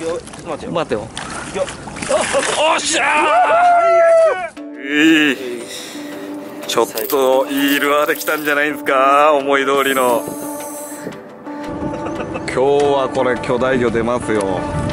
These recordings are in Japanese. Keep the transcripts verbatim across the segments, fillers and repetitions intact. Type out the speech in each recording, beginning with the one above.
よ、ちょっと待ってよ。 待てよ。 よおっしゃー。いい。ちょっといいルアーで来たんじゃないんですか、思い通りの。今日はこれ巨大魚出ますよ。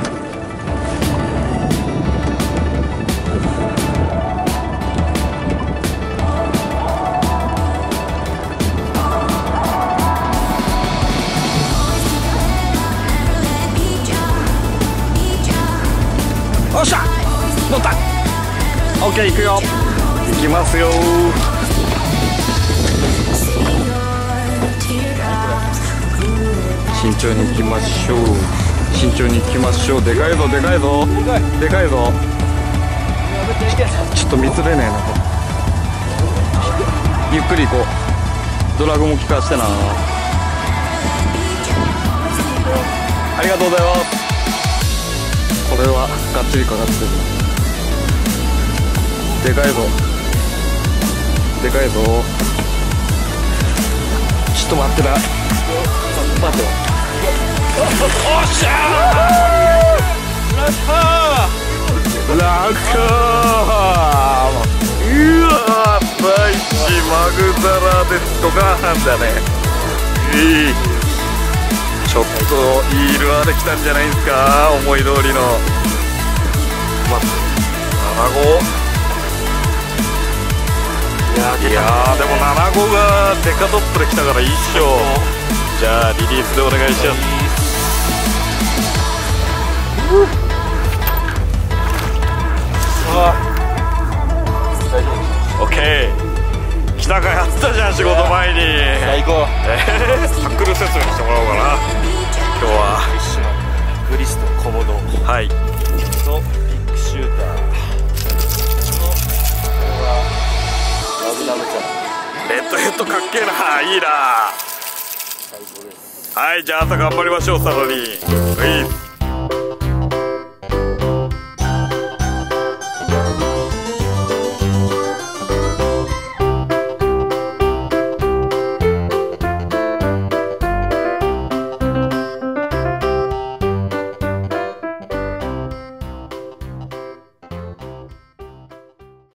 おっしゃ、乗った。オッケー、行くよ。行きますよ。慎重に行きましょう。慎重に行きましょう。でかいぞ、でかいぞ、でかいぞ。ちょっと見つれねえな。ゆっくり行こう。ドラグも効かしてな。ありがとうございます。これはがっちりかかってる。でかいぞ、でかいぞ。ちょっと待ってな、待ってよ。おっしゃー、ラッカー、ラッカー。うわー、大地マグザラですとかなんだね。いい、ちょっといいルアーできたんじゃないですか、思い通りの。まあ、ななご。いやー、いやーでもななごがデカトップで来たからいいっしょ。じゃあリリースでお願いします。オッケー。来たか、やったじゃん、仕事前に。 最高。 えー、タックル説明してもらおうかな。今日はフィッシュのグリスとコモド。 はい。 とビッグシューター。ラブラブちゃん。 レッドヘッドかっけえな、いいな。 最高です。 はい、じゃあ朝頑張りましょう、さらに。はい。